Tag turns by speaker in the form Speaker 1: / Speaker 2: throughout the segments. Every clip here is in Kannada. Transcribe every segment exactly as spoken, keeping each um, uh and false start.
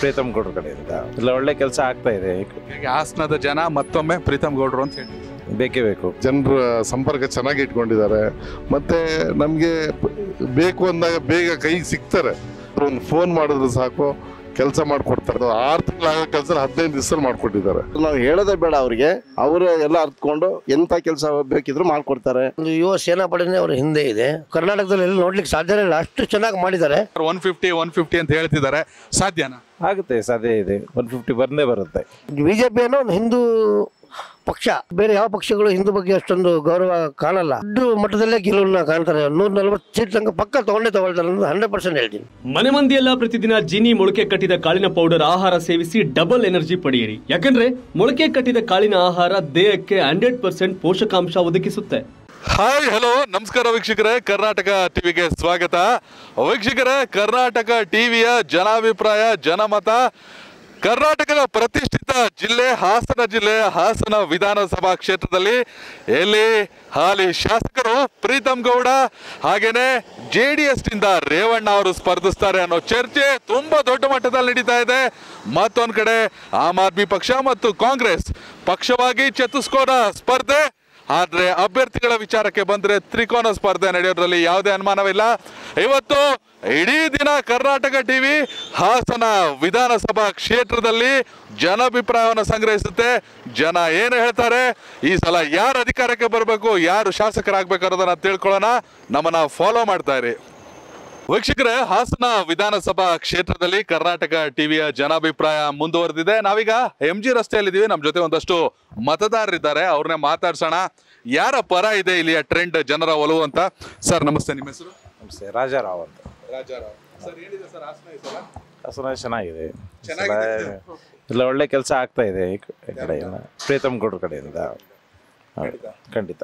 Speaker 1: ಪ್ರೀತಮ್ ಗೌಡ್ರ ಕಡೆಯಿಂದ ಇಲ್ಲ ಒಳ್ಳೆ ಕೆಲಸ ಆಗ್ತಾ ಇದೆ.
Speaker 2: ಹಾಸನದ ಜನ ಮತ್ತೊಮ್ಮೆ ಪ್ರೀತಮ್ ಗೌಡ್ರು ಅಂತ ಹೇಳಿ
Speaker 1: ಬೇಕೇ ಬೇಕು.
Speaker 3: ಜನರ ಸಂಪರ್ಕ ಚೆನ್ನಾಗಿ ಇಟ್ಕೊಂಡಿದ್ದಾರೆ. ಮತ್ತೆ ನಮಗೆ ಬೇಕು ಅಂದಾಗ ಬೇಗ ಕೈಗೆ ಸಿಗ್ತಾರೆ. ಒಂದು ಫೋನ್ ಮಾಡಿದ್ರೆ ಸಾಕು ಕೆಲಸ ಮಾಡಿಕೊಡ್ತಾರೆ. ಆರು ತಿಂಗಳಾಗೋ ಕೆಲಸ ಹದಿನೈದು ದಿವಸ ಮಾಡಿಕೊಟ್ಟಿದ್ದಾರೆ.
Speaker 4: ನಾವು ಹೇಳೋದೇ ಬೇಡ ಅವ್ರಿಗೆ, ಅವರು ಎಲ್ಲ ಅರ್ಥಕೊಂಡು ಎಂಥ ಕೆಲಸ ಬೇಕಿದ್ರು ಮಾಡ್ಕೊಡ್ತಾರೆ.
Speaker 5: ಒಂದು ಯುವ ಸೇನಾಪಡೆನೇ ಅವ್ರ ಹಿಂದೆ ಇದೆ. ಕರ್ನಾಟಕದಲ್ಲಿ ಎಲ್ಲಿ ನೋಡ್ಲಿಕ್ಕೆ ಸಾಧ್ಯನೇ ಇಲ್ಲ, ಅಷ್ಟು ಚೆನ್ನಾಗಿ ಮಾಡಿದ್ದಾರೆ.
Speaker 2: ಒನ್ ಫಿಫ್ಟಿ ಒನ್ ಫಿಫ್ಟಿ ಅಂತ ಹೇಳ್ತಿದ್ದಾರೆ, ಸಾಧ್ಯನಾ?
Speaker 1: ಆಗುತ್ತೆ, ಸಾಧ್ಯ ಇದೆ. ಒನ್ ಫಿಫ್ಟಿ ಬಂದೇ ಬರುತ್ತೆ.
Speaker 5: ಬಿಜೆಪಿ ಅನ್ನೋ ಒಂದು ಹಿಂದೂ ಪಕ್ಷ, ಬೇರೆ ಯಾವ ಪಕ್ಷಗಳು ಹಿಂದೂ ಬಗ್ಗೆ ಅಷ್ಟೊಂದು ಗೌರವ ಕಾಣಲ್ಲ. ದೊಡ್ಡ ಮಟ್ಟದಲ್ಲೇ ಗೆಲುವನ್ನ ಕಾಣ್ತಾರೆ. ನೂರ ನಲ್ವತ್ತು ಸೀಟ್ ತನಕ ಪಕ್ಕ ತಗೊಂಡೇ ತಗೊಳ್ತಾರೆ ಅಂತ ಹಂಡ್ರೆಡ್ ಪರ್ಸೆಂಟ್ ಹೇಳ್ತೀನಿ.
Speaker 6: ಮನೆ ಮಂದಿಯೆಲ್ಲ ಪ್ರತಿದಿನ ಜೀನಿ ಮೊಳಕೆ ಕಟ್ಟಿದ ಕಾಳಿನ ಪೌಡರ್ ಆಹಾರ ಸೇವಿಸಿ ಡಬಲ್ ಎನರ್ಜಿ ಪಡೆಯಿರಿ. ಯಾಕಂದ್ರೆ ಮೊಳಕೆ ಕಟ್ಟಿದ ಕಾಳಿನ ಆಹಾರ ದೇಹಕ್ಕೆ ಹಂಡ್ರೆಡ್ ಪರ್ಸೆಂಟ್ ಪೋಷಕಾಂಶ ಒದಗಿಸುತ್ತೆ.
Speaker 2: ಹಾಯ್, ಹಲೋ, ನಮಸ್ಕಾರ ವೀಕ್ಷಕರೇ. ಕರ್ನಾಟಕ ಟಿವಿಗೆ ಸ್ವಾಗತ. ವೀಕ್ಷಕರೇ, ಕರ್ನಾಟಕ ಟಿವಿಯ ಜನಾಭಿಪ್ರಾಯ ಜನಮತ. ಕರ್ನಾಟಕದ ಪ್ರತಿಷ್ಠಿತ ಜಿಲ್ಲೆ ಹಾಸನ ಜಿಲ್ಲೆ ಹಾಸನ ವಿಧಾನಸಭಾ ಕ್ಷೇತ್ರದಲ್ಲಿ ಎಲ್ಲಿ ಹಾಲಿ ಶಾಸಕರು ಪ್ರೀತಮ್ ಗೌಡ ಹಾಗೇನೆ ಜೆ ಡಿ ಎಸ್ ನಿಂದ ರೇವಣ್ಣ ಅವರು ಸ್ಪರ್ಧಿಸ್ತಾರೆ ಅನ್ನೋ ಚರ್ಚೆ ತುಂಬಾ ದೊಡ್ಡ ಮಟ್ಟದಲ್ಲಿ ನಡೀತಾ ಇದೆ. ಮತ್ತೊಂದು ಕಡೆ ಆಮ್ ಆದ್ಮಿ ಪಕ್ಷ ಮತ್ತು ಕಾಂಗ್ರೆಸ್ ಪಕ್ಷವಾಗಿ ಚತುಷ್ಕೋನ ಸ್ಪರ್ಧೆ. ಆದ್ರೆ ಅಭ್ಯರ್ಥಿಗಳ ವಿಚಾರಕ್ಕೆ ಬಂದ್ರೆ ತ್ರಿಕೋನ ಸ್ಪರ್ಧೆ ನಡೆಯೋದ್ರಲ್ಲಿ ಯಾವುದೇ ಅನುಮಾನವಿಲ್ಲ. ಇವತ್ತು ಇಡೀ ದಿನ ಕರ್ನಾಟಕ ಟಿವಿ ಹಾಸನ ವಿಧಾನಸಭಾ ಕ್ಷೇತ್ರದಲ್ಲಿ ಜನಾಭಿಪ್ರಾಯವನ್ನು ಸಂಗ್ರಹಿಸುತ್ತೆ. ಜನ ಏನು ಹೇಳ್ತಾರೆ, ಈ ಸಲ ಯಾರು ಅಧಿಕಾರಕ್ಕೆ ಬರಬೇಕು, ಯಾರು ಶಾಸಕರಾಗಬೇಕು ಅನ್ನೋದನ್ನ ತಿಳ್ಕೊಳ್ಳೋಣ. ನಮ್ಮನ್ನ ಫಾಲೋ ಮಾಡ್ತಾ ಇರಿ ವೀಕ್ಷಕರೇ. ಹಾಸನ ವಿಧಾನಸಭಾ ಕ್ಷೇತ್ರದಲ್ಲಿ ಕರ್ನಾಟಕ ಟಿವಿಯ ಜನಾಭಿಪ್ರಾಯ ಮುಂದುವರೆದಿದೆ. ನಾವೀಗ ಎಂ ಜಿ ರಸ್ತೆಯಲ್ಲಿದ್ದೀವಿ. ನಮ್ಮ ಜೊತೆ ಒಂದಷ್ಟು ಮತದಾರರಿದ್ದಾರೆ, ಅವ್ರನ್ನೇ ಮಾತಾಡ್ಸೋಣ. ಯಾರ ಪರ ಇದೆ ಇಲ್ಲಿಯ ಟ್ರೆಂಡ್, ಜನರ ಒಲವು ಅಂತ. ಸರ್ ನಮಸ್ತೆ, ನಿಮ್ಮ ಹೆಸರು?
Speaker 1: ನಮಸ್ತೆ, ರಾಜಾರಾವ್ ಅಂತ.
Speaker 2: ರಾಜಾರಾವ್ ಸರ್, ಏನಿದೆ ಸರ್ ಹಾಸನ ಈ ಸಲ?
Speaker 1: ಹಾಸನ ಚೆನ್ನಾಗಿದೆ, ಇಲ್ಲ ಒಳ್ಳೆ ಕೆಲಸ ಆಗ್ತಾ ಇದೆ. ಈ ಕಡೆ ಪ್ರೀತಮ್ ಗೌಡ್ರ ಕಡೆಯಿಂದ ಖಂಡಿತ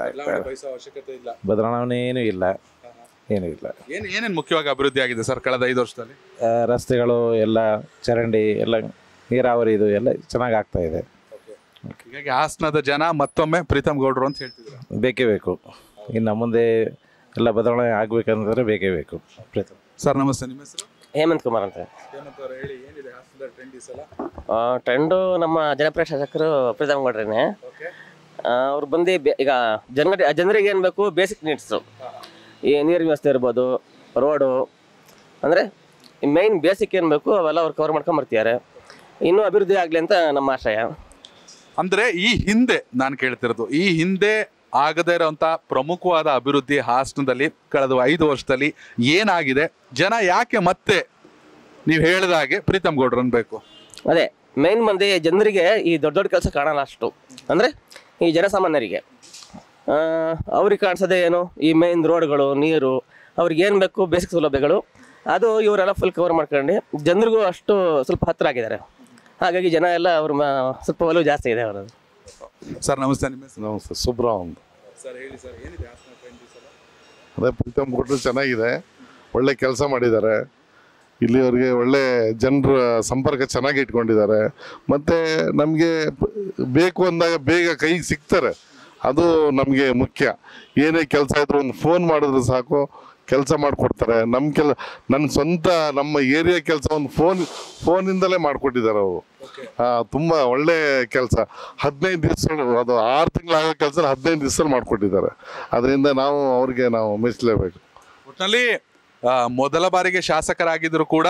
Speaker 1: ಬದಲಾವಣೆ ಏನೂ ಇಲ್ಲ, ಏನೂ ಇಲ್ಲ.
Speaker 2: ಏನು ಏನೇನು ಮುಖ್ಯವಾಗಿ ಅಭಿವೃದ್ಧಿ ಆಗಿದೆ ಸರ್ ಕಳೆದ ಐದು ವರ್ಷದಲ್ಲಿ?
Speaker 1: ರಸ್ತೆಗಳು ಎಲ್ಲ, ಚರಂಡಿ ಎಲ್ಲ, ನೀರಾವರಿ ಇದು ಎಲ್ಲ ಚೆನ್ನಾಗಿ ಆಗ್ತಾ ಇದೆ.
Speaker 2: ಹೀಗಾಗಿ ಹಾಸನದ ಜನ ಮತ್ತೊಮ್ಮೆ ಪ್ರೀತಮ್ ಗೌಡ್ರು ಅಂತ ಹೇಳ್ತಿದ್ರು.
Speaker 1: ಬೇಕೇ ಬೇಕು. ಇನ್ನು ಮುಂದೆ ಎಲ್ಲ ಬದಲಾವಣೆ ಆಗ್ಬೇಕಂದ್ರೆ ಬೇಕೇ ಬೇಕು. ಪ್ರೀತಮ್
Speaker 2: ಸರ್ ನಮಸ್ತೆ, ನಿಮ್ಮ ಹೆಸರು?
Speaker 7: ಹೇಮಂತ್ ಕುಮಾರ್ ಅಂತ.
Speaker 2: ಹೇಮಂತ್ ಅವರು ಹೇಳಿ, ಏನಿದೆ ಹಾಸನದ ಟ್ರೆಂಡ್ ಈ ಸಲ?
Speaker 7: ಟ್ರೆಂಡು ನಮ್ಮ ಜನಪ್ರಿಯ ಶಾಸಕರು ಪ್ರೀತಮ್ ಗೌಡ್ರೇನೆ. ಅವ್ರು ಬಂದು ಈಗ ಜನ ಜನರಿಗೆ ಏನು ಬೇಕು, ಬೇಸಿಕ್ ನೀಡ್ಸು, ಈ ನೀರಿನ ವ್ಯವಸ್ಥೆ ಇರ್ಬೋದು, ರೋಡು, ಅಂದರೆ ಮೇಯ್ನ್ ಬೇಸಿಕ್ ಏನು ಬೇಕು ಅವೆಲ್ಲ ಅವ್ರು ಕವರ್ ಮಾಡ್ಕೊಂಬರ್ತಿದ್ದಾರೆ. ಇನ್ನೂ ಅಭಿವೃದ್ಧಿ ಆಗಲಿ ಅಂತ ನಮ್ಮ ಆಶಯ.
Speaker 2: ಅಂದರೆ ಈ ಹಿಂದೆ ನಾನು ಕೇಳ್ತಿರೋದು, ಈ ಹಿಂದೆ ಆಗದೇ ಇರೋಂಥ ಪ್ರಮುಖವಾದ ಅಭಿವೃದ್ಧಿ ಹಾಸನದಲ್ಲಿ ಕಳೆದ ಐದು ವರ್ಷದಲ್ಲಿ ಏನಾಗಿದೆ, ಜನ ಯಾಕೆ ಮತ್ತೆ ನೀವು ಹೇಳಿದ ಹಾಗೆ ಪ್ರೀತಮ್ ಗೌಡ್ರು ಅನ್ಬೇಕು?
Speaker 7: ಅದೇ ಮೇಯ್ನ್ ಮಂದಿ ಜನರಿಗೆ ಈ ದೊಡ್ಡ ದೊಡ್ಡ ಕೆಲಸ ಕಾಣಲ್ಲ ಅಷ್ಟು. ಅಂದರೆ ಈ ಜನಸಾಮಾನ್ಯರಿಗೆ ಅವ್ರಿಗೆ ಕಾಣಿಸೋದೇ ಏನು, ಈ ಮೇಯ್ನ್ ರೋಡ್ಗಳು, ನೀರು, ಅವ್ರಿಗೆ ಏನು ಬೇಕು ಬೇಸಿಕ್ ಸೌಲಭ್ಯಗಳು, ಅದು ಇವರೆಲ್ಲ ಫುಲ್ ಕವರ್ ಮಾಡ್ಕೊಂಡು ಜನರಿಗೂ ಅಷ್ಟು ಸ್ವಲ್ಪ ಹತ್ತಿರ ಆಗಿದ್ದಾರೆ. ಹಾಗಾಗಿ ಜನ ಎಲ್ಲ ಅವ್ರ ಸ್ವಲ್ಪ ಒಲವು ಜಾಸ್ತಿ ಇದೆ ಅವರದ್ದು.
Speaker 2: ಸರ್ ನಮಸ್ತೆ, ನಿಮ್ಮ ಹೆಸರು?
Speaker 3: ನಮಸ್ತೆ, ಸುಬ್ರಾವ್ ಅಂತ.
Speaker 2: ಸರ್ ಹೇಳಿ ಸರ್, ಏನಿದೆ ಹಾಸನ ಟ್ರೆಂಡ್ ಈ ಸಲ?
Speaker 3: ಅದೇ ಪ್ರೀತಮ್ ಗೌಡ್ರು ಚೆನ್ನಾಗಿದೆ, ಒಳ್ಳೆ ಕೆಲಸ ಮಾಡಿದ್ದಾರೆ. ಇಲ್ಲಿವರೆಗೆ ಒಳ್ಳೆ ಜನರ ಸಂಪರ್ಕ ಚೆನ್ನಾಗಿ ಇಟ್ಕೊಂಡಿದ್ದಾರೆ. ಮತ್ತು ನಮಗೆ ಬೇಕು ಅಂದಾಗ ಬೇಗ ಕೈಗೆ ಸಿಗ್ತಾರೆ, ಅದು ನಮಗೆ ಮುಖ್ಯ. ಏನೇ ಕೆಲಸ ಇದ್ರೂ ಒಂದು ಫೋನ್ ಮಾಡಿದ್ರೆ ಸಾಕು ಕೆಲಸ ಮಾಡಿಕೊಡ್ತಾರೆ. ನಮ್ಮ ಕೆಲ ನನ್ನ ಸ್ವಂತ ನಮ್ಮ ಏರಿಯಾ ಕೆಲಸ ಒಂದು ಫೋನ್ ಫೋನಿಂದಲೇ ಮಾಡಿಕೊಟ್ಟಿದ್ದಾರೆ ಅವರು. ತುಂಬ ಒಳ್ಳೆ ಕೆಲಸ. ಹದಿನೈದು ದಿವಸ, ಅದು ಆರು ತಿಂಗಳಾಗೋ ಕೆಲಸ ಹದಿನೈದು ದಿವಸ ಮಾಡಿಕೊಟ್ಟಿದ್ದಾರೆ. ಅದರಿಂದ ನಾವು ಅವ್ರಿಗೆ ನಾವು ಮೆಚ್ಚಲೇಬೇಕು.
Speaker 2: ಒಟ್ಟಿನಲ್ಲಿ ಮೊದಲ ಬಾರಿಗೆ ಶಾಸಕರಾಗಿದ್ರು ಕೂಡ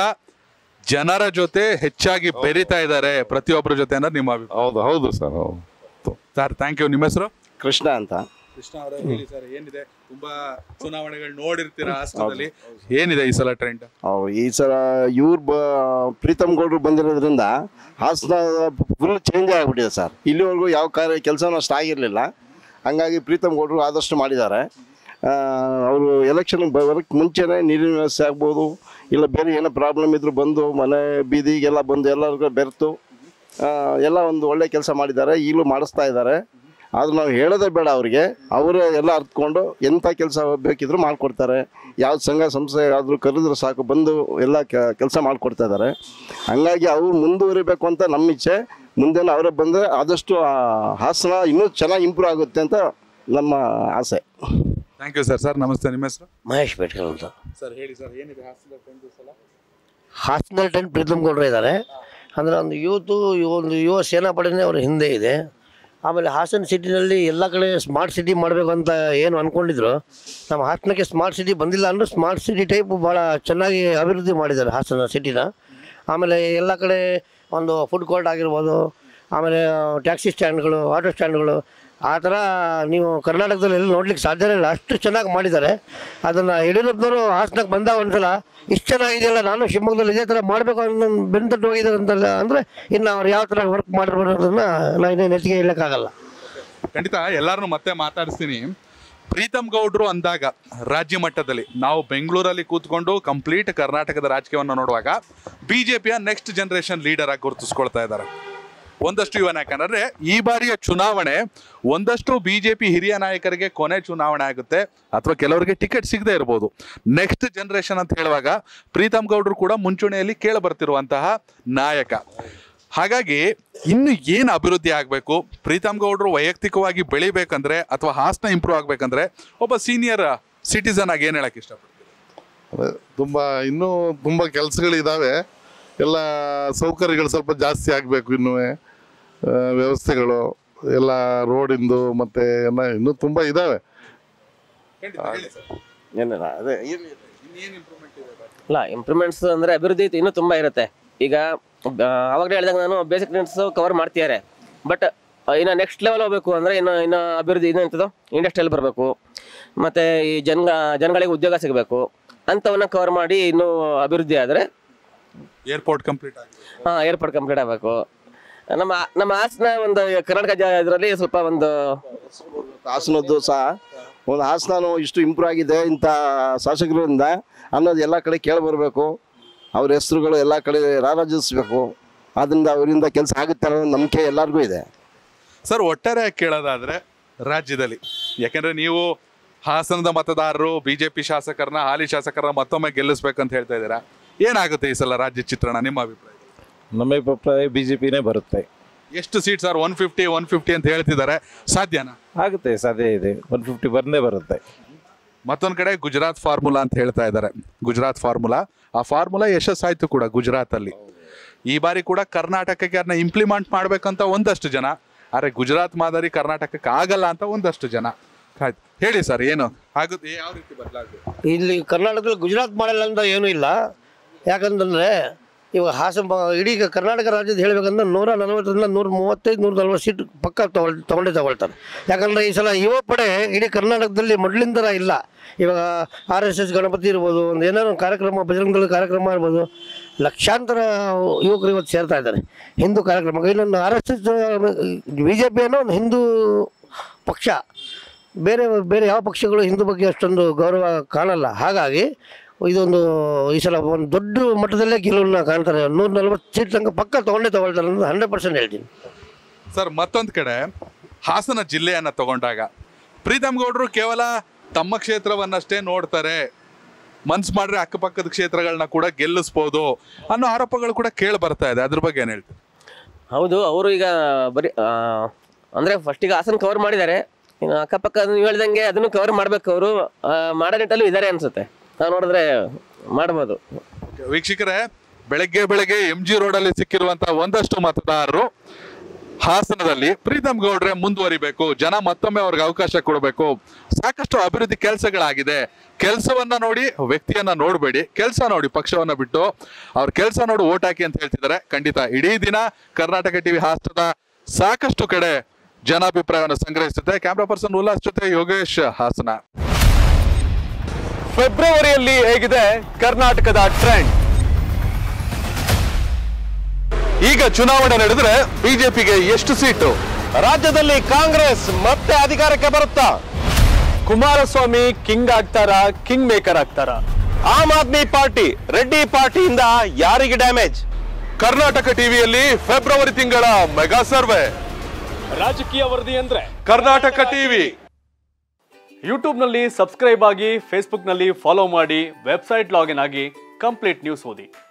Speaker 2: ಜನರ ಜೊತೆ ಹೆಚ್ಚಾಗಿ ಬೆರೀತಾ ಇದ್ದಾರೆ ಪ್ರತಿಯೊಬ್ಬರ ಜೊತೆ ಅನ್ನೋದು ನಿಮ್ಮ ಅಭಿಪ್ರಾಯ?
Speaker 3: ಹೌದು ಹೌದು ಸರ್, ಹೌದು
Speaker 2: ಸರ್. Thank you. ನಿಮ್ಮ ಹೆಸರು?
Speaker 4: ಕೃಷ್ಣ ಅಂತ.
Speaker 2: ಕೃಷ್ಣ ಅವರೇ ಹೇಳಿ ಸರ್, ಏನಿದೆ, ತುಂಬಾ ಚುನಾವಣೆಗಳು ನೋಡಿರ್ತೀರಾ ಹಾಸನದಲ್ಲಿ, ಏನಿದೆ ಈ ಸಲ ಟ್ರೆಂಡ್?
Speaker 4: ಈ ಸಲ ಇವ್ರು ಬ ಪ್ರೀತಮ್ ಗೌಡ್ರು ಬಂದಿರೋದ್ರಿಂದ ಹಾಸನ ಫುಲ್ ಚೇಂಜ್ ಆಗಿಬಿಟ್ಟಿದೆ ಸರ್. ಇಲ್ಲಿವರೆಗೂ ಯಾವ ಕಾರ್ಯ ಕೆಲಸನೂ ಅಷ್ಟು ಆಗಿರಲಿಲ್ಲ. ಹಂಗಾಗಿ ಪ್ರೀತಮ್ ಗೌಡ್ರು ಆದಷ್ಟು ಮಾಡಿದ್ದಾರೆ. ಅವರು ಎಲೆಕ್ಷನ್ ಬರೋಕ್ಕೆ ಮುಂಚೆನೇ ನೀರಿನ ವ್ಯವಸ್ಥೆ ಆಗ್ಬೋದು, ಇಲ್ಲ ಬೇರೆ ಏನೋ ಪ್ರಾಬ್ಲಮ್ ಇದ್ದರೂ ಬಂದು ಮನೆ ಬೀದಿಗೆಲ್ಲ ಬಂದು ಎಲ್ಲರಿಗೂ ಬೆರೆತು ಎಲ್ಲ ಒಂದು ಒಳ್ಳೆ ಕೆಲಸ ಮಾಡಿದ್ದಾರೆ, ಈಗಲೂ ಮಾಡಿಸ್ತಾ ಇದ್ದಾರೆ. ಆದರೂ ನಾವು ಹೇಳೋದೇ ಬೇಡ ಅವ್ರಿಗೆ, ಅವರೇ ಎಲ್ಲ ಅರ್ಥಕೊಂಡು ಎಂಥ ಕೆಲಸ ಬೇಕಿದ್ರು ಮಾಡಿಕೊಡ್ತಾರೆ. ಯಾವ ಸಂಘ ಸಂಸ್ಥೆ ಆದರೂ ಕರೆದ್ರೆ ಸಾಕು ಬಂದು ಎಲ್ಲ ಕೆಲಸ ಮಾಡಿಕೊಡ್ತಾ ಇದ್ದಾರೆ. ಹಂಗಾಗಿ ಅವರು ಮುಂದುವರಿಬೇಕು ಅಂತ ನಮ್ಮ ಇಚ್ಛೆ. ಮುಂದೆ ಅವರೇ ಬಂದರೆ ಆದಷ್ಟು ಹಾಸನ ಇನ್ನೂ ಚೆನ್ನಾಗಿ ಇಂಪ್ರೂವ್ ಆಗುತ್ತೆ ಅಂತ ನಮ್ಮ ಆಸೆ.
Speaker 2: Thank you sir. ಸರ್ ನಮಸ್ತೆ, ನಿಮ್ಮ ಹೆಸರು?
Speaker 5: ಮಹೇಶ್ ಬೇಟ್ಕರ್ ಅಂತ.
Speaker 2: ಸರ್ ಹೇಳಿ ಸರ್, ಏನಿದೆ ಹಾಸನದ ಟ್ರೆಂಡ್ ಈ ಸಲ?
Speaker 5: ಹಾಸನದಲ್ಲಿ ಟ್ರೆಂಡ್ ಪ್ರೀತಮ್ ಗೌಡ್ರು ಇದ್ದಾರೆ. ಅಂದರೆ ಒಂದು ಯೂತು ಒಂದು ಯುವ ಸೇನಾಪಡೆನೇ ಅವರ ಹಿಂದೆ ಇದೆ. ಆಮೇಲೆ ಹಾಸನ ಸಿಟಿನಲ್ಲಿ ಎಲ್ಲ ಕಡೆ ಸ್ಮಾರ್ಟ್ ಸಿಟಿ ಮಾಡಬೇಕು ಅಂತ ಏನು ಅಂದ್ಕೊಂಡಿದ್ರು, ನಮ್ಮ ಹಾಸನಕ್ಕೆ ಸ್ಮಾರ್ಟ್ ಸಿಟಿ ಬಂದಿಲ್ಲ ಅಂದರೂ ಸ್ಮಾರ್ಟ್ ಸಿಟಿ ಟೈಪ್ ಭಾಳ ಚೆನ್ನಾಗಿ ಅಭಿವೃದ್ಧಿ ಮಾಡಿದ್ದಾರೆ ಹಾಸನ ಸಿಟಿನ. ಆಮೇಲೆ ಎಲ್ಲ ಕಡೆ ಒಂದು ಫುಡ್ ಕೋರ್ಟ್ ಆಗಿರ್ಬೋದು, ಆಮೇಲೆ ಟ್ಯಾಕ್ಸಿ ಸ್ಟ್ಯಾಂಡ್ಗಳು, ಆಟೋ ಸ್ಟ್ಯಾಂಡ್ಗಳು, ಆ ಥರ ನೀವು ಕರ್ನಾಟಕದಲ್ಲಿ ಎಲ್ಲಿ ನೋಡ್ಲಿಕ್ಕೆ ಸಾಧ್ಯನೇ ಇಲ್ಲ, ಅಷ್ಟು ಚೆನ್ನಾಗಿ ಮಾಡಿದ್ದಾರೆ. ಅದನ್ನು ಯಡಿಯೂರಪ್ಪನವರು ಹಾಸನಕ್ಕೆ ಬಂದಾಗ ಒಂದ್ಸಲ ಇಷ್ಟು ಚೆನ್ನಾಗಿದೆಯಲ್ಲ, ನಾನು ಶಿವಮೊಗ್ಗದಲ್ಲಿ ಇದೇ ಥರ ಮಾಡಬೇಕು ಅನ್ನೋ ಬೆಂತಟ್ಟು ಹೋಗಿದ್ದಾರೆ ಅಂತಲ್ಲ ಅಂದರೆ ಇನ್ನು ಅವ್ರು ಯಾವ ಥರ ವರ್ಕ್ ಮಾಡಿರ್ಬೋದು ಅನ್ನೋದನ್ನು ನಾನು ಇನ್ನೇನು ಹೆಚ್ಚಿಗೆ ಹೇಳೋಕ್ಕಾಗಲ್ಲ.
Speaker 2: ಖಂಡಿತ ಎಲ್ಲರನ್ನೂ ಮತ್ತೆ ಮಾತಾಡಿಸ್ತೀನಿ. ಪ್ರೀತಮ್ ಗೌಡ್ರು ಅಂದಾಗ ರಾಜ್ಯ ಮಟ್ಟದಲ್ಲಿ ನಾವು ಬೆಂಗಳೂರಲ್ಲಿ ಕೂತ್ಕೊಂಡು ಕಂಪ್ಲೀಟ್ ಕರ್ನಾಟಕದ ರಾಜಕೀಯವನ್ನು ನೋಡುವಾಗ ಬಿ ಜೆ ಪಿಯ ನೆಕ್ಸ್ಟ್ ಜನರೇಷನ್ ಲೀಡರ್ ಆಗಿ ಗುರುತಿಸ್ಕೊಳ್ತಾ ಇದ್ದಾರೆ ಒಂದಷ್ಟು ಯುವ ನಾಯಕನಂದ್ರೆ. ಈ ಬಾರಿಯ ಚುನಾವಣೆ ಒಂದಷ್ಟು ಬಿಜೆಪಿ ಹಿರಿಯ ನಾಯಕರಿಗೆ ಕೊನೆ ಚುನಾವಣೆ ಆಗುತ್ತೆ, ಅಥವಾ ಕೆಲವರಿಗೆ ಟಿಕೆಟ್ ಸಿಗದೆ ಇರ್ಬೋದು. ನೆಕ್ಸ್ಟ್ ಜನರೇಷನ್ ಅಂತ ಹೇಳುವಾಗ ಪ್ರೀತಮ್ ಗೌಡ್ರು ಕೂಡ ಮುಂಚೂಣಿಯಲ್ಲಿ ಕೇಳಿ ಬರ್ತಿರುವಂತಹ ನಾಯಕ. ಹಾಗಾಗಿ ಇನ್ನು ಏನು ಅಭಿವೃದ್ಧಿ ಆಗಬೇಕು, ಪ್ರೀತಮ್ ಗೌಡ್ರು ವೈಯಕ್ತಿಕವಾಗಿ ಬೆಳಿಬೇಕಂದ್ರೆ ಅಥವಾ ಹಾಸನ ಇಂಪ್ರೂವ್ ಆಗಬೇಕಂದ್ರೆ ಒಬ್ಬ ಸೀನಿಯರ್ ಸಿಟಿಸನ್ ಆಗಿ ಏನು ಹೇಳಕ್ಕೆ ಇಷ್ಟಪಡ್ತೀನಿ?
Speaker 3: ತುಂಬ ಇನ್ನೂ ತುಂಬ ಕೆಲಸಗಳಿದ್ದಾವೆ. ಎಲ್ಲ ಸೌಕರ್ಯಗಳು ಸ್ವಲ್ಪ ಜಾಸ್ತಿ ಆಗಬೇಕು, ಇನ್ನೂ ವ್ಯವಸ್ಥೆಗಳು ಎಲ್ಲ ರೋಡಿಂದು ಮತ್ತು ಎಲ್ಲ ಇನ್ನೂ ತುಂಬ ಇದ್ದಾವೆ.
Speaker 7: ಏನಿಲ್ಲ ಅದೇ ಇಲ್ಲ ಇಂಪ್ರೂವ್ಮೆಂಟ್ಸ್ ಅಂದರೆ ಅಭಿವೃದ್ಧಿ ಇನ್ನೂ ತುಂಬ ಇರುತ್ತೆ. ಈಗ ಅವಾಗಲೇ ಹೇಳಿದಾಗ ನಾನು ಬೇಸಿಕ್ ನೀಡ್ಸ್ ಕವರ್ ಮಾಡ್ತಿದ್ದಾರೆ, ಬಟ್ ಇನ್ನು ನೆಕ್ಸ್ಟ್ ಲೆವೆಲ್ ಹೋಗಬೇಕು ಅಂದರೆ ಇನ್ನು ಇನ್ನು ಅಭಿವೃದ್ಧಿ ಇನ್ನೂ ಎಂಥದ್ದು ಇಂಡಸ್ಟ್ರಿಯಲ್ ಬರಬೇಕು, ಮತ್ತು ಈ ಜನ ಜನಗಳಿಗೆ ಉದ್ಯೋಗ ಸಿಗಬೇಕು ಅಂಥವನ್ನ ಕವರ್ ಮಾಡಿ ಇನ್ನೂ ಅಭಿವೃದ್ಧಿ ಆದರೆ
Speaker 2: ಏರ್ಪೋರ್ಟ್ ಕಂಪ್ಲೀಟ್ ಆಗಿ
Speaker 7: ಹಾಂ ಏರ್ಪೋರ್ಟ್ ಕಂಪ್ಲೀಟ್ ಆಗಬೇಕು. ನಮ್ಮ ನಮ್ಮ ಹಾಸನ ಒಂದು ಕರ್ನಾಟಕ ಇದರಲ್ಲಿ ಸ್ವಲ್ಪ ಒಂದು
Speaker 4: ಹಾಸನದ್ದು ಸಹ ಒಂದು ಹಾಸನ ಇಷ್ಟು ಇಂಪ್ರೂವ್ ಆಗಿದೆ ಇಂಥ ಶಾಸಕರಿಂದ ಅನ್ನೋದು ಎಲ್ಲ ಕಡೆ ಕೇಳಿ ಬರಬೇಕು. ಅವ್ರ ಹೆಸರುಗಳು ಎಲ್ಲ ಕಡೆ ರಾರಾಜಿಸಬೇಕು. ಅದರಿಂದ ಅವರಿಂದ ಕೆಲಸ ಆಗುತ್ತೆ ಅನ್ನೋ ನಂಬಿಕೆ ಎಲ್ಲರಿಗೂ ಇದೆ.
Speaker 2: ಸರ್, ಒಟ್ಟಾರೆ ಕೇಳೋದಾದರೆ ರಾಜ್ಯದಲ್ಲಿ, ಯಾಕೆಂದರೆ ನೀವು ಹಾಸನದ ಮತದಾರರು ಬಿಜೆಪಿ ಶಾಸಕರನ್ನ ಹಾಲಿ ಶಾಸಕರನ್ನ ಮತ್ತೊಮ್ಮೆ ಗೆಲ್ಲಿಸ್ಬೇಕಂತ ಹೇಳ್ತಾ ಇದ್ದೀರಾ, ಏನಾಗುತ್ತೆ ಈ ಸಲ ರಾಜ್ಯ ಚಿತ್ರಣ ನಿಮ್ಮ ಅಭಿಪ್ರಾಯ?
Speaker 1: ನಮ್ಮ ಅಭಿಪ್ರಾಯ ಬಿ ಜೆ ಪಿನೇ ಬರುತ್ತೆ.
Speaker 2: ಎಷ್ಟು seat sir? One fifty one fifty ಅಂತ ಹೇಳ್ತಿದ್ದಾರೆ, ಸಾಧ್ಯನಾ?
Speaker 1: ಆಗುತ್ತೆ, ಸಾಧ್ಯ ಇದೆ. ಒನ್ ಫಿಫ್ಟಿ ಬಂದೇ ಬರುತ್ತೆ.
Speaker 2: ಮತ್ತೊಂದು ಕಡೆ ಗುಜರಾತ್ ಫಾರ್ಮುಲಾ ಅಂತ ಹೇಳ್ತಾ ಇದ್ದಾರೆ. ಗುಜರಾತ್ ಫಾರ್ಮುಲಾ, ಆ ಫಾರ್ಮುಲಾ ಯಶಸ್ಸಾಯ್ತು ಕೂಡ ಗುಜರಾತಲ್ಲಿ. ಈ ಬಾರಿ ಕೂಡ ಕರ್ನಾಟಕಕ್ಕೆ ಅದನ್ನ ಇಂಪ್ಲಿಮೆಂಟ್ ಮಾಡ್ಬೇಕಂತ ಒಂದಷ್ಟು ಜನ, ಆದರೆ ಗುಜರಾತ್ ಮಾದರಿ ಕರ್ನಾಟಕಕ್ಕೆ ಆಗಲ್ಲ ಅಂತ ಒಂದಷ್ಟು ಜನ. ಆಯ್ತು, ಹೇಳಿ ಸರ್, ಏನು ಆಗುತ್ತೆ, ಯಾವ ರೀತಿ ಬದಲಾಗಬೇಕು?
Speaker 5: ಇಲ್ಲಿ ಕರ್ನಾಟಕದಲ್ಲಿ ಗುಜರಾತ್ ಮಾಡಲ್ಲ ಅಂತ ಏನೂ ಇಲ್ಲ. ಯಾಕಂತಂದರೆ ಇವಾಗ ಹಾಸನ ಇಡೀ ಕರ್ನಾಟಕ ರಾಜ್ಯದ ಹೇಳಬೇಕಂದ್ರೆ ನೂರ ನಲವತ್ತರಿಂದ ನೂರ ಮೂವತ್ತೈದು ನೂರ ನಲ್ವತ್ತು ಸೀಟ್ ಪಕ್ಕ ತಗೊಳ್ ತೊಗೊಂಡೇ ತಗೊಳ್ತಾರೆ. ಯಾಕಂದರೆ ಈ ಸಲ ಯುವ ಪಡೆ ಇಡೀ ಕರ್ನಾಟಕದಲ್ಲಿ ಮೊದಲಿನ ಥರ ಇಲ್ಲ. ಇವಾಗ ಆರ್ ಎಸ್ ಎಸ್ ಗಣಪತಿ ಇರ್ಬೋದು, ಒಂದು ಏನಾದ್ರು ಒಂದು ಕಾರ್ಯಕ್ರಮ, ಬಜರಂಗದಳ ಕಾರ್ಯಕ್ರಮ ಇರ್ಬೋದು, ಲಕ್ಷಾಂತರ ಯುವಕರು ಇವತ್ತು ಸೇರ್ತಾ ಇದ್ದಾರೆ ಹಿಂದೂ ಕಾರ್ಯಕ್ರಮ. ಇನ್ನೊಂದು R S S B J P ಅನ್ನೋ ಒಂದು ಹಿಂದೂ ಪಕ್ಷ, ಬೇರೆ ಬೇರೆ ಯಾವ ಪಕ್ಷಗಳು ಹಿಂದೂ ಬಗ್ಗೆ ಅಷ್ಟೊಂದು ಗೌರವ ಕಾಣಲ್ಲ. ಹಾಗಾಗಿ ಇದೊಂದು ಈ ಸಲ ಒಂದು ದೊಡ್ಡ ಮಟ್ಟದಲ್ಲೇ ಗೆಲುವನ್ನ ಕಾಣ್ತಾರೆ. ನೂರ ನಲ್ವತ್ತು ಸೀಟ್ ತನಕ ಪಕ್ಕ ತೊಗೊಂಡೇ ತಗೊಳ್ತಾರೆ ಅಂತ ಹಂಡ್ರೆಡ್ ಪರ್ಸೆಂಟ್ ಹೇಳ್ತೀನಿ
Speaker 2: ಸರ್. ಮತ್ತೊಂದು ಕಡೆ ಹಾಸನ ಜಿಲ್ಲೆಯನ್ನು ತಗೊಂಡಾಗ ಪ್ರೀತಮ್ ಗೌಡ್ರು ಕೇವಲ ತಮ್ಮ ಕ್ಷೇತ್ರವನ್ನಷ್ಟೇ ನೋಡ್ತಾರೆ, ಮನ್ಸು ಮಾಡ್ರೆ ಅಕ್ಕಪಕ್ಕದ ಕ್ಷೇತ್ರಗಳನ್ನ ಕೂಡ ಗೆಲ್ಲಿಸ್ಬೋದು ಅನ್ನೋ ಆರೋಪಗಳು ಕೂಡ ಕೇಳಿ ಬರ್ತಾ ಇದೆ. ಅದ್ರ ಬಗ್ಗೆ ಏನು ಹೇಳ್ತೀವಿ?
Speaker 7: ಹೌದು, ಅವರು ಈಗ ಬರೀ ಅಂದರೆ ಫಸ್ಟಿಗೆ ಹಾಸನ ಕವರ್ ಮಾಡಿದ್ದಾರೆ, ಇನ್ನು ಅಕ್ಕಪಕ್ಕ ನೀವು ಹೇಳ್ದಂಗೆ ಅದನ್ನು ಕವರ್ ಮಾಡಬೇಕು. ಅವರು ಮಾಡೋ ನಿಟ್ಟಲ್ಲೂ ಇದ್ದಾರೆ ಅನ್ಸುತ್ತೆ, ನಾವು ನೋಡಿದ್ರೆ ಮಾಡ್ಬೋದು.
Speaker 2: ವೀಕ್ಷಕರೇ, ಬೆಳಗ್ಗೆ ಬೆಳಗ್ಗೆ ಎಂ ಜಿ ರೋಡಲ್ಲಿ ಸಿಕ್ಕಿರುವಂತಹ ಒಂದಷ್ಟು ಮತದಾರರು ಹಾಸನದಲ್ಲಿ ಪ್ರೀತಮ್ ಗೌಡ್ರೆ ಮುಂದುವರಿಬೇಕು, ಜನ ಮತ್ತೊಮ್ಮೆ ಅವ್ರಿಗೆ ಅವಕಾಶ ಕೊಡಬೇಕು, ಸಾಕಷ್ಟು ಅಭಿವೃದ್ಧಿ ಕೆಲಸಗಳಾಗಿದೆ, ಕೆಲಸವನ್ನ ನೋಡಿ ವ್ಯಕ್ತಿಯನ್ನ ನೋಡಬೇಡಿ, ಕೆಲಸ ನೋಡಿ ಪಕ್ಷವನ್ನ ಬಿಟ್ಟು ಅವ್ರ ಕೆಲಸ ನೋಡಿ ಓಟ್ ಹಾಕಿ ಅಂತ ಹೇಳ್ತಿದ್ದಾರೆ. ಖಂಡಿತ ಇಡೀ ದಿನ ಕರ್ನಾಟಕ ಟಿವಿ ಹಾಸನದ ಸಾಕಷ್ಟು ಕಡೆ ಜನಾಭಿಪ್ರಾಯವನ್ನು ಸಂಗ್ರಹಿಸುತ್ತೆ. ಕ್ಯಾಮ್ರಾ ಪರ್ಸನ್ ಉಲ್ಲಾಸ್ ಜೊತೆ ಯೋಗೇಶ್, ಹಾಸನ.
Speaker 6: ಫೆಬ್ರವರಿಯಲ್ಲಿ ಹೇಗಿದೆ ಕರ್ನಾಟಕದ ಟ್ರೆಂಡ್?
Speaker 2: ಈಗ ಚುನಾವಣೆ ನಡೆದ್ರೆ ಬಿಜೆಪಿಗೆ ಎಷ್ಟು ಸೀಟು?
Speaker 6: ರಾಜ್ಯದಲ್ಲಿ ಕಾಂಗ್ರೆಸ್ ಮತ್ತೆ ಅಧಿಕಾರಕ್ಕೆ ಬರುತ್ತಾ? ಕುಮಾರಸ್ವಾಮಿ ಕಿಂಗ್ ಆಗ್ತಾರ, ಕಿಂಗ್ ಮೇಕರ್ ಆಗ್ತಾರ? ಆಮ್ ಆದ್ಮಿ ಪಾರ್ಟಿ ರೆಡ್ಡಿ ಪಾರ್ಟಿಯಿಂದ ಯಾರಿಗೆ ಡ್ಯಾಮೇಜ್?
Speaker 2: ಕರ್ನಾಟಕ ಟಿವಿಯಲ್ಲಿ ಫೆಬ್ರವರಿ ತಿಂಗಳ ಮೆಗಾ ಸರ್ವೆ.
Speaker 6: ರಾಜಕೀಯ ವರದಿ ಅಂದ್ರೆ
Speaker 2: ಕರ್ನಾಟಕ ಟಿವಿ.
Speaker 6: ಯೂಟ್ಯೂಬ್ನಲ್ಲಿ ಸಬ್ಸ್ಕ್ರೈಬ್ ಆಗಿ, ಫೇಸ್ಬುಕ್ನಲ್ಲಿ ಫಾಲೋ ಮಾಡಿ, ವೆಬ್ಸೈಟ್ ಲಾಗಿನ್ ಆಗಿ ಕಂಪ್ಲೀಟ್ ನ್ಯೂಸ್ ಓದಿ.